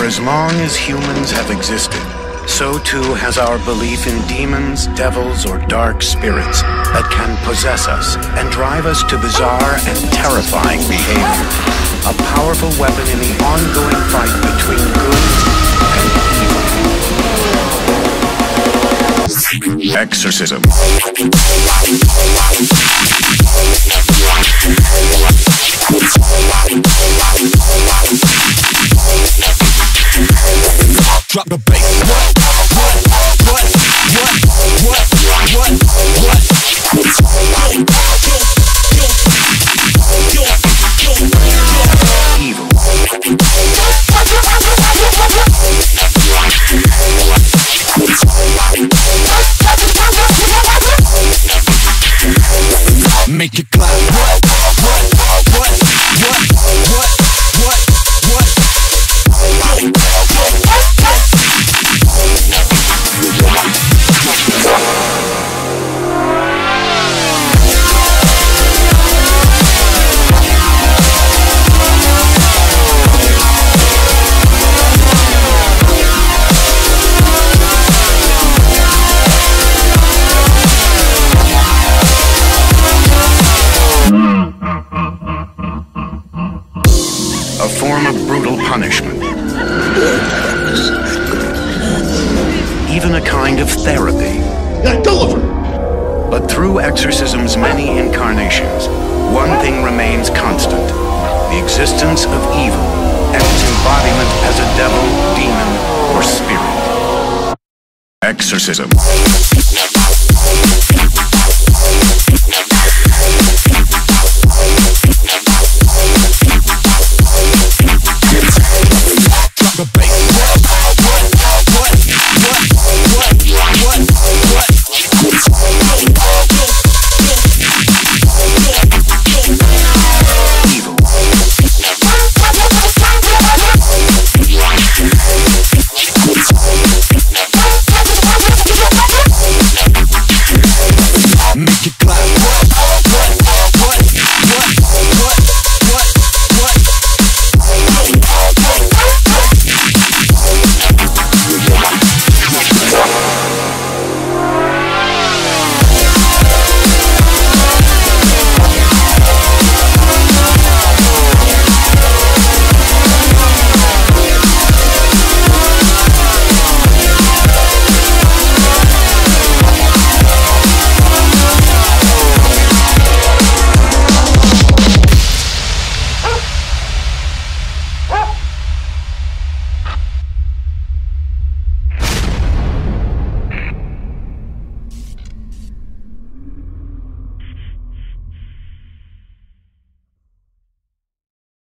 as long as humans have existed, so too has our belief in demons, devils, or dark spirits that can possess us and drive us to bizarre and terrifying behavior. A powerful weapon in the ongoing fight between good and evil. Exorcism. Drop the bass. Evil. Make it clap. A form of brutal punishment. Even a kind of therapy. Gulliver! But through exorcism's many incarnations, one thing remains constant: the existence of evil and its embodiment as a devil, demon, or spirit. Exorcism.